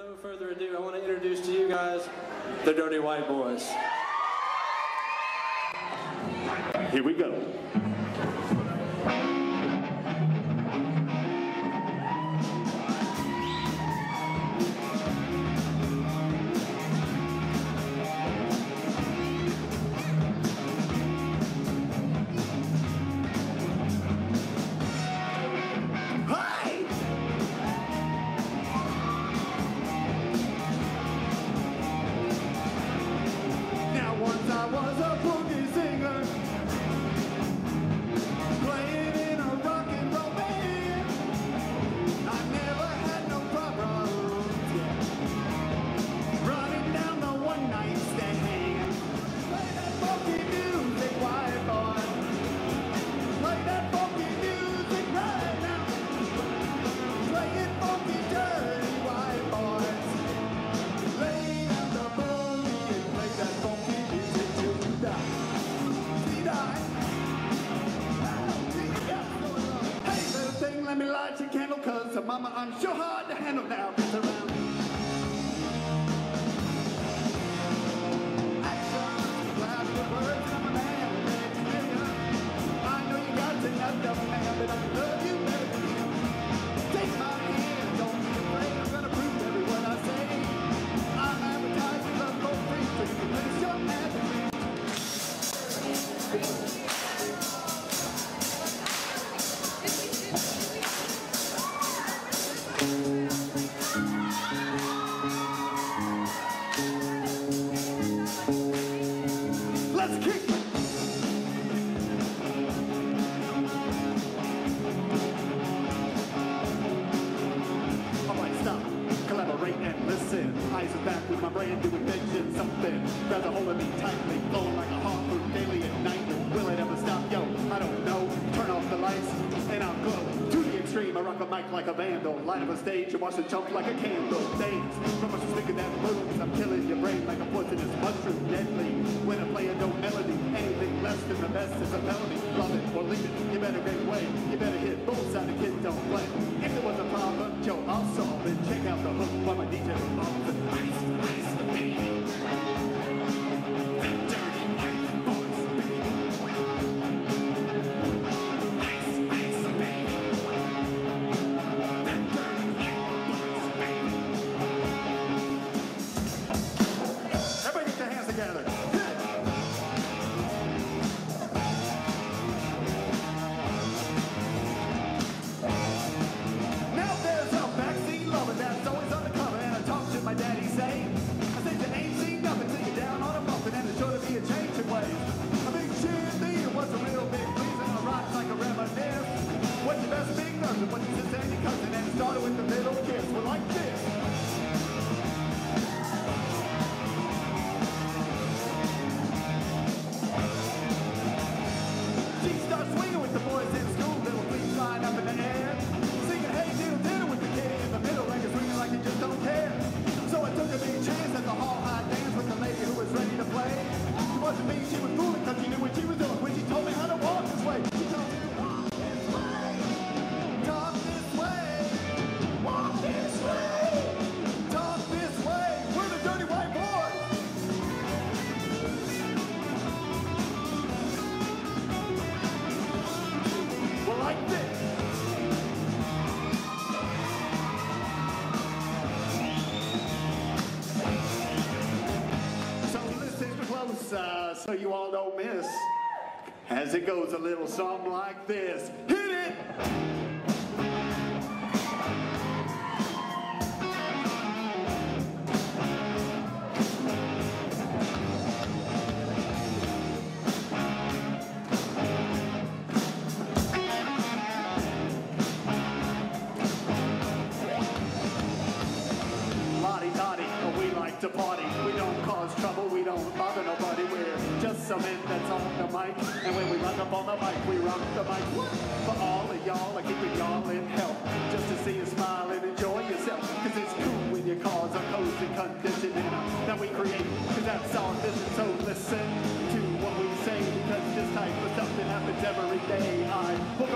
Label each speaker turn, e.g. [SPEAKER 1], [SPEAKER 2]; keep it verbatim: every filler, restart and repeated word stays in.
[SPEAKER 1] no further ado, I want to introduce to you guys the Dirty White Boys.
[SPEAKER 2] Here we go.
[SPEAKER 3] Let me light your candle, cause uh, mama, I'm sure hard to handle now. It's around. Action, loud with words, I'm a man. I know you got to know the man, but I love you better. Take my hand, don't be afraid. I'm gonna prove every word I say. I'm advertising love for free, so you can place your ad with me. Let's kick it! Alright, stop, collaborate and listen. Eyes are back with my brand new invention. Something grabs a hold of me tightly, flowing like a harpoon daily at night. Will it ever stop? Yo, I don't know. Turn off the lights and I'll glow. To the extreme, I rock a mic like a vandal. Light up a stage and watch it jump like a candle. Days, from much thinking that moves. I'm killing your brain like a poisonous mushroom. Deadly, when I play a no melody. Anything less than the best is a felony. Love it or leave it, you better get away. You better hit bullseye, the kids don't play. If there was a problem, Joe, I'll solve it. Check out the hook while my D J revolves it. Ice, ice, baby. That dirty white boys, baby. Ice, ice, baby. That dirty white boys, baby. Everybody get your hands together. That's always undercover, and I talk to my daddy say, I said you ain't seen nothing till you're down on a muffin, and there's sure to be a change in ways. A big cheerleader was a real big pleaser, and I rock like a reminisce. What's your best big nothing? What's your sister and your cousin? And it started with the little kiss. Well, like this. She starts swinging with the boys in school, little feet flying up in the air, singing hey diddle diddle with the kid in the middle, like it's ringing like you just don't care. So I took a big chance at the hall high dance with the lady who was ready to play. She wasn't me, she was fooling, cause she knew what she was doing when she told me how to walk this way. She told me to walk this way, talk this way, walk this way, talk this way. We're the Dirty White Boys. Well, like this. Uh, so you all don't miss, as it goes a little something like this. Hit it! Lottie-dottie, we like to party. We don't cause trouble, we don't bother nobody. We're just some men that's on the mic. And when we run up on the mic, we rock the mic. For all of y'all, I keep y'all in hell. Just to see you smile and enjoy yourself. Cause it's cool when your cars are cozy conditioning that we create. Cause that's our business, so listen to what we say. Because this type of stuff that happens every day. I